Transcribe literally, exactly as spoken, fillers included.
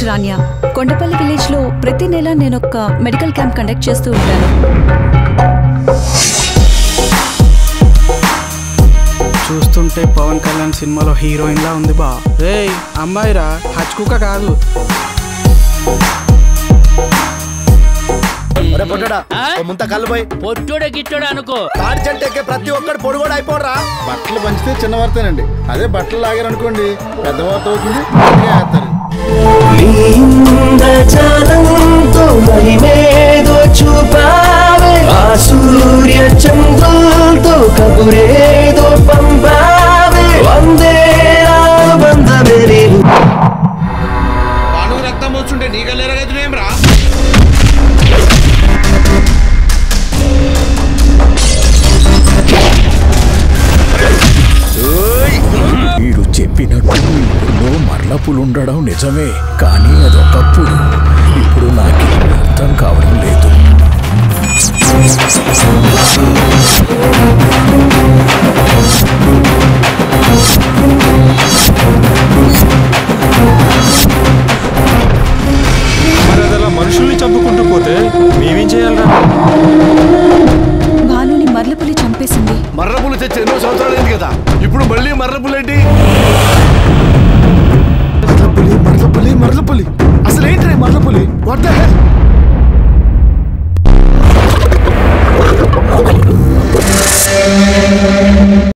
రాన్య. Kondapalli village లో ప్రతి నెల నేను ఒక మెడికల్ క్యాంప్ కండక్ట్ చేస్తూ ఉంటాను. చూస్తుంటే పవన్ కళ్యాణ్ సినిమాలో హీరోయిన్ లా ఉంది బా. రేయ్ అమ్మాయిరా, హచ్కుక కాదు. ముంత కళ్ళు పోయి పొట్టుడే గిట్టుడు అనుకో. తాడి చెట్టు ఎక్కే ప్రతి ఒక్కడు పొడి కూడా అయిపోడరా. బట్టలు పంచితే చిన్న వార్తేనండి, అదే బట్టలు లాగారనుకోండి పెద్ద వార్త అవుతుంది. సూర్య చంద్రులతో కబురేదో పంపావే వందే బంధమే రేవు. పాను రక్తం వచ్చుంటే నీకలేరగైతున్నాం రా. వీడు చెప్పినట్టు ఊళ్ళో మర్లపులుండడం నిజమే, కానీ అదొకప్పుడు. ఇప్పుడు నాకు అర్థం కావడం లేదు. మరదలా మనుషుల్ని చంపుకుంటూ పోతే మేమేం చేయాలరా? భానుని మర్లపులి చంపేసింది. మర్రపులు తెచ్చి ఎన్నో సంవత్సరాలు కదా, ఇప్పుడు మళ్ళీ మర్రపులేంటి? మర్రపులి మర్రపులి మర్రపులి అసలు ఏంటి మర్రపులి? What the hell?